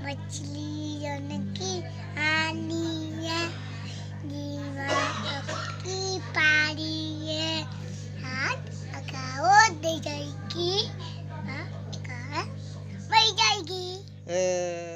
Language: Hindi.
मछली जौन की आनी है, दीवार की पारी है, हाथ लगाओ दे जाएगी, हाँ कहाँ है? वही जाएगी।